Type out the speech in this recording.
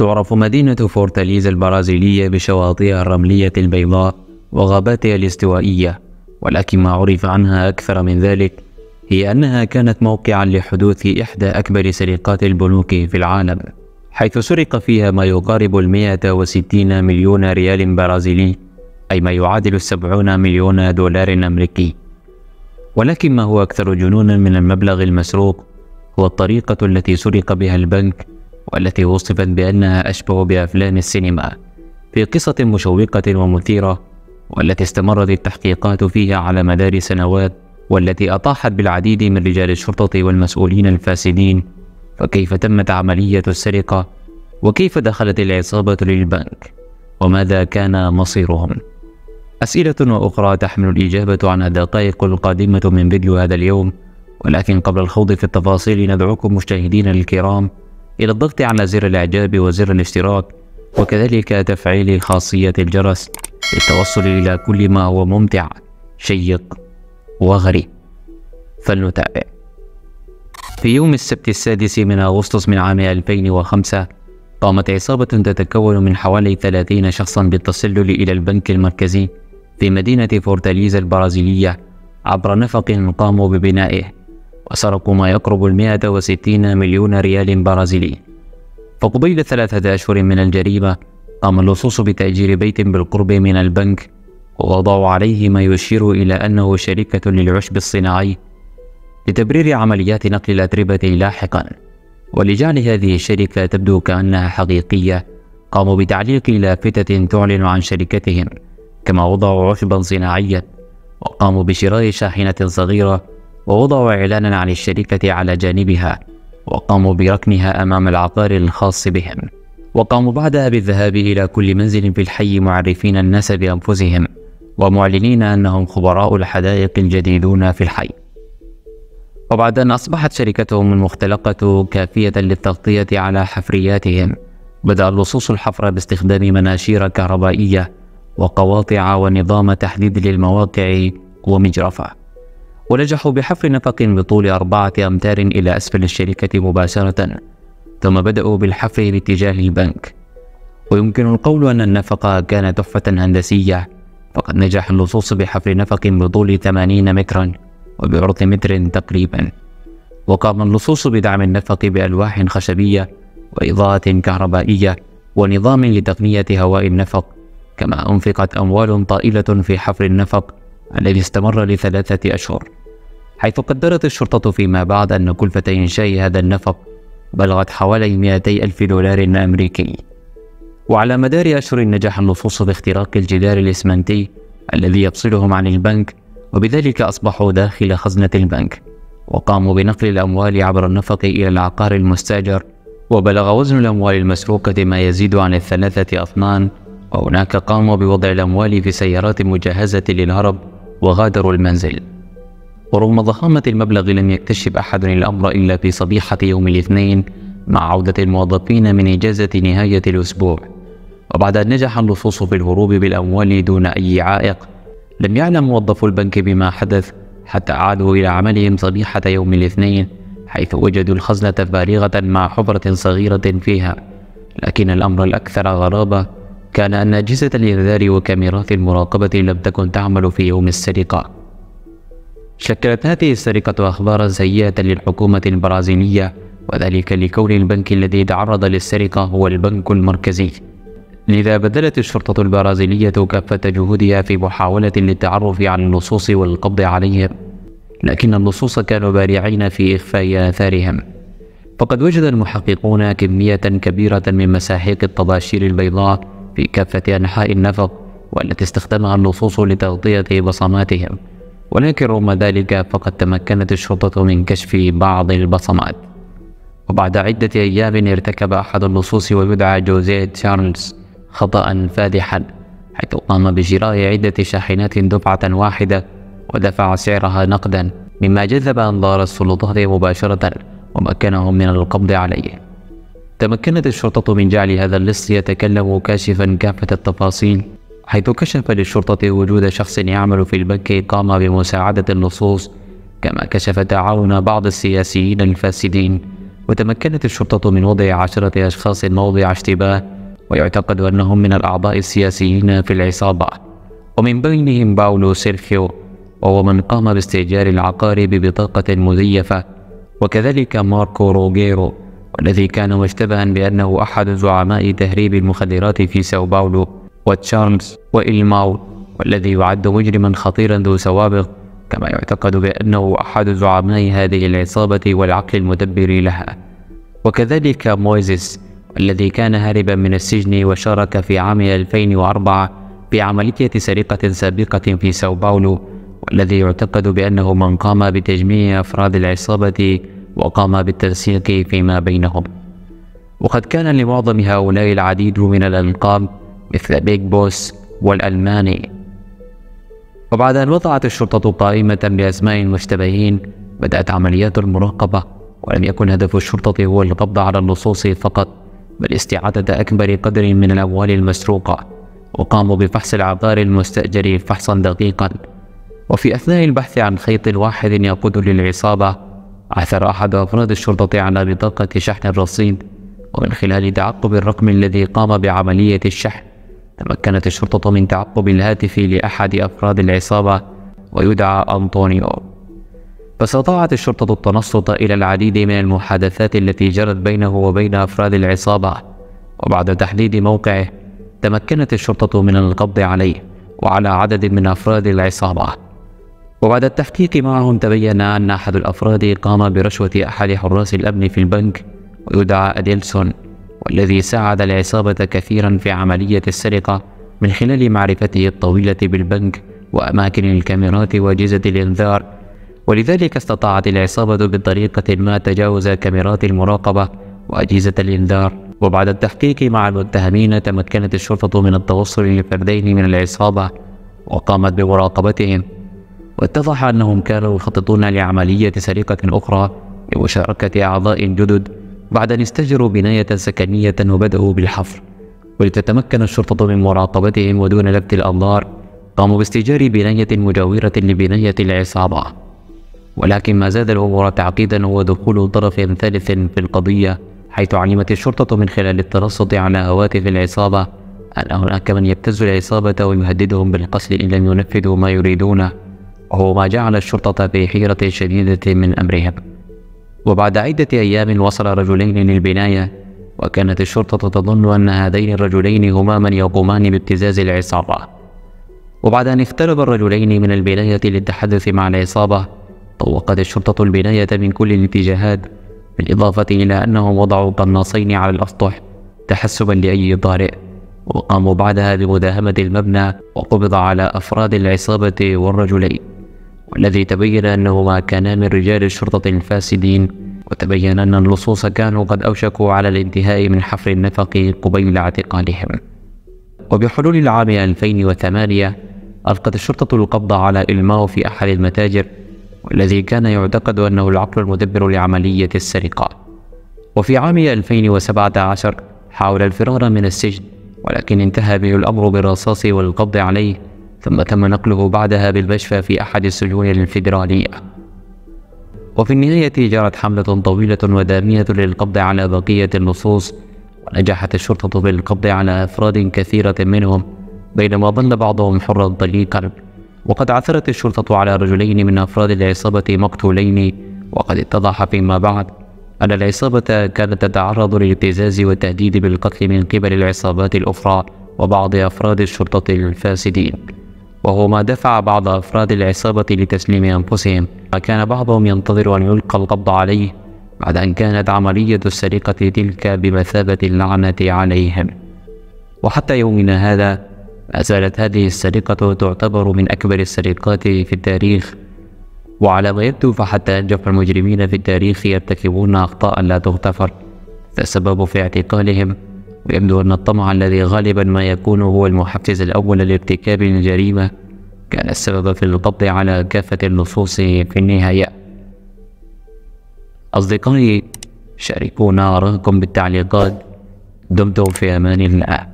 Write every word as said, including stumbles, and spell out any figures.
تعرف مدينة فورتاليزا البرازيلية بشواطئها الرملية البيضاء وغاباتها الاستوائية، ولكن ما عرف عنها أكثر من ذلك هي أنها كانت موقعا لحدوث إحدى أكبر سرقات البنوك في العالم، حيث سرق فيها ما يقارب المئة وستين مليون ريال برازيلي، أي ما يعادل سبعين مليون دولار أمريكي. ولكن ما هو أكثر جنونا من المبلغ المسروق هو الطريقة التي سرق بها البنك، والتي وصفت بأنها أشبه بأفلام السينما، في قصة مشوقة ومثيرة، والتي استمرت التحقيقات فيها على مدار سنوات، والتي أطاحت بالعديد من رجال الشرطة والمسؤولين الفاسدين. فكيف تمت عملية السرقة؟ وكيف دخلت العصابة للبنك؟ وماذا كان مصيرهم؟ أسئلة وأخرى تحمل الإجابة عن الدقائق القادمة من فيديو هذا اليوم، ولكن قبل الخوض في التفاصيل ندعوكم مشاهدينا الكرام إلى الضغط على زر الإعجاب وزر الاشتراك، وكذلك تفعيل خاصية الجرس للتوصل إلى كل ما هو ممتع شيق وغريب. فلنتابع. في يوم السبت السادس من أغسطس من عام ألفين وخمسة قامت عصابة تتكون من حوالي ثلاثين شخصا بالتسلل إلى البنك المركزي في مدينة فورتاليزا البرازيلية عبر نفق قاموا ببنائه، وسرقوا ما يقرب المئة وستين مليون ريال برازيلي. فقبيل ثلاثة أشهر من الجريمة قام اللصوص بتأجير بيت بالقرب من البنك، ووضعوا عليه ما يشير إلى أنه شركة للعشب الصناعي لتبرير عمليات نقل الأتربة لاحقا. ولجعل هذه الشركة تبدو كأنها حقيقية قاموا بتعليق لافتة تعلن عن شركتهم، كما وضعوا عشبا صناعيا، وقاموا بشراء شاحنة صغيرة، ووضعوا إعلانا عن الشركة على جانبها، وقاموا بركنها أمام العقار الخاص بهم، وقاموا بعدها بالذهاب إلى كل منزل في الحي معرفين الناس بأنفسهم ومعلنين أنهم خبراء الحدائق الجديدون في الحي. وبعد أن أصبحت شركتهم المختلقة كافية للتغطية على حفرياتهم، بدأ اللصوص الحفر باستخدام مناشير كهربائية وقواطع ونظام تحديد للمواقع ومجرفة، ونجحوا بحفر نفق بطول أربعة أمتار إلى أسفل الشركة مباشرة، ثم بدأوا بالحفر باتجاه البنك. ويمكن القول أن النفق كان تحفة هندسية، فقد نجح اللصوص بحفر نفق بطول ثمانين مترا وبعرض متر تقريبا. وقام اللصوص بدعم النفق بألواح خشبية وإضاءة كهربائية ونظام لتقنية هواء النفق، كما أنفقت أموال طائلة في حفر النفق الذي استمر لثلاثة أشهر، حيث قدرت الشرطة فيما بعد أن كلفة إنشاء هذا النفق بلغت حوالي مئتي ألف دولار أمريكي. وعلى مدار أشهر نجح اللصوص باختراق الجدار الإسمنتي الذي يفصلهم عن البنك، وبذلك أصبحوا داخل خزنة البنك، وقاموا بنقل الأموال عبر النفق إلى العقار المستأجر، وبلغ وزن الأموال المسروقة ما يزيد عن الثلاثة أطنان. وهناك قاموا بوضع الأموال في سيارات مجهزة للهرب وغادروا المنزل. ورغم ضخامة المبلغ لم يكتشف أحد الأمر إلا في صبيحة يوم الاثنين مع عودة الموظفين من إجازة نهاية الأسبوع. وبعد أن نجح اللصوص في الهروب بالأموال دون أي عائق، لم يعلم موظفو البنك بما حدث حتى عادوا إلى عملهم صبيحة يوم الاثنين، حيث وجدوا الخزنة فارغة مع حفرة صغيرة فيها. لكن الأمر الأكثر غرابة كان أن أجهزة الإنذار وكاميرات المراقبة لم تكن تعمل في يوم السرقة. شكلت هذه السرقة أخبارا سيئة للحكومة البرازيلية، وذلك لكون البنك الذي تعرض للسرقة هو البنك المركزي. لذا بذلت الشرطة البرازيلية كافة جهودها في محاولة للتعرف على اللصوص والقبض عليهم، لكن اللصوص كانوا بارعين في إخفاء آثارهم. فقد وجد المحققون كمية كبيرة من مساحيق الطباشير البيضاء في كافة أنحاء النفق، والتي استخدمها اللصوص لتغطية بصماتهم. ولكن رغم ذلك فقد تمكنت الشرطة من كشف بعض البصمات. وبعد عدة أيام ارتكب أحد اللصوص ويدعى جوزيه تشارلز خطأ فادحا، حيث قام بشراء عدة شاحنات دفعة واحدة ودفع سعرها نقدا، مما جذب أنظار السلطات مباشرة ومكنهم من القبض عليه. تمكنت الشرطة من جعل هذا اللص يتكلم كاشفا كافة التفاصيل، حيث كشف للشرطة وجود شخص يعمل في البنك قام بمساعدة اللصوص، كما كشف تعاون بعض السياسيين الفاسدين وتمكنت الشرطة من وضع عشرة أشخاص موضع اشتباه ويعتقد أنهم من الأعضاء السياسيين في العصابة، ومن بينهم باولو سيرخيو، وهو من قام باستئجار العقار ببطاقة مزيفة، وكذلك ماركو روغيرو، والذي كان مشتبها بأنه أحد زعماء تهريب المخدرات في ساو باولو، وتشارلز وإلماو، والذي يعد مجرما خطيرا ذو سوابق، كما يعتقد بأنه أحد زعماء هذه العصابة والعقل المدبر لها، وكذلك مويزيس، الذي كان هاربا من السجن وشارك في عام ألفين وأربعة في عملية سرقة سابقة في ساو باولو، والذي يعتقد بأنه من قام بتجميع أفراد العصابة وقام بالتنسيق فيما بينهم. وقد كان لمعظم هؤلاء العديد من الألقاب مثل بيج بوس والألماني. وبعد أن وضعت الشرطة قائمة بأسماء المشتبهين، بدأت عمليات المراقبة، ولم يكن هدف الشرطة هو القبض على اللصوص فقط، بل استعادة أكبر قدر من الأموال المسروقة، وقاموا بفحص العقار المستأجر فحصا دقيقا. وفي أثناء البحث عن خيط واحد يقود للعصابة، عثر أحد أفراد الشرطة على بطاقة شحن الرصيد، ومن خلال تعقب الرقم الذي قام بعملية الشحن، تمكنت الشرطة من تعقب الهاتف لأحد أفراد العصابة ويدعى أنطونيو. فاستطاعت الشرطة التنصت إلى العديد من المحادثات التي جرت بينه وبين أفراد العصابة، وبعد تحديد موقعه تمكنت الشرطة من القبض عليه وعلى عدد من أفراد العصابة. وبعد التحقيق معهم تبين أن أحد الأفراد قام برشوة أحد حراس الأمن في البنك ويدعى أديلسون، والذي ساعد العصابة كثيرا في عملية السرقة من خلال معرفته الطويلة بالبنك وأماكن الكاميرات وأجهزة الإنذار، ولذلك استطاعت العصابة بطريقة ما تجاوز كاميرات المراقبة وأجهزة الإنذار. وبعد التحقيق مع المتهمين تمكنت الشرطة من التوصل لفردين من العصابة وقامت بمراقبتهم، واتضح أنهم كانوا يخططون لعملية سرقة أخرى بمشاركة أعضاء جدد بعد أن استأجروا بناية سكنية وبدأوا بالحفر. ولتتمكن الشرطة من مراقبتهم ودون لفت الأنظار، قاموا باستئجار بناية مجاورة لبناية العصابة. ولكن ما زاد الأمور تعقيدا هو دخول طرف ثالث في القضية، حيث علمت الشرطة من خلال الترصد على هواتف العصابة أن هناك من يبتز العصابة ويهددهم بالقتل إن لم ينفذوا ما يريدونه، وهو ما جعل الشرطة في حيرة شديدة من أمرهم. وبعد عدة أيام وصل رجلين للبناية، وكانت الشرطة تظن أن هذين الرجلين هما من يقومان بابتزاز العصابة. وبعد أن اقترب الرجلين من البناية للتحدث مع العصابة، طوقت الشرطة البناية من كل الاتجاهات، بالإضافة إلى أنهم وضعوا قناصين على الأسطح تحسبا لأي طارئ، وقاموا بعدها بمداهمة المبنى وقبض على أفراد العصابة والرجلين، والذي تبين أنهما كانا من رجال الشرطة الفاسدين. وتبين أن اللصوص كانوا قد أوشكوا على الانتهاء من حفر النفق قبيل اعتقالهم. وبحلول العام ألفين وثمانية ألقت الشرطة القبض على إلماو في أحد المتاجر، والذي كان يعتقد أنه العقل المدبر لعملية السرقة. وفي عام ألفين وسبعة عشر حاول الفرار من السجن، ولكن انتهى به الأمر بالرصاص والقبض عليه، ثم تم نقله بعدها بالمشفى في أحد السجون الفيدرالية. وفي النهاية جرت حملة طويلة ودامية للقبض على بقية اللصوص، ونجحت الشرطة بالقبض على أفراد كثيرة منهم، بينما ظل بعضهم حرا طليقا. وقد عثرت الشرطة على رجلين من أفراد العصابة مقتولين، وقد اتضح فيما بعد أن العصابة كانت تتعرض للابتزاز والتهديد بالقتل من قبل العصابات الأخرى وبعض أفراد الشرطة الفاسدين، وهو ما دفع بعض أفراد العصابة لتسليم أنفسهم، وكان بعضهم ينتظر أن يلقى القبض عليه بعد أن كانت عملية السرقة تلك بمثابة اللعنة عليهم. وحتى يومنا هذا ما زالت هذه السرقة تعتبر من أكبر السرقات في التاريخ، وعلى ما يبدو فحتى أنجح المجرمين في التاريخ يرتكبون أخطاء لا تغتفر السبب في اعتقالهم. ويبدو أن الطمع الذي غالبا ما يكون هو المحفز الأول لارتكاب الجريمة كان السبب في القبض على كافة اللصوص في النهاية. أصدقائي، شاركونا آراءكم بالتعليقات. دمتم في أمان الله.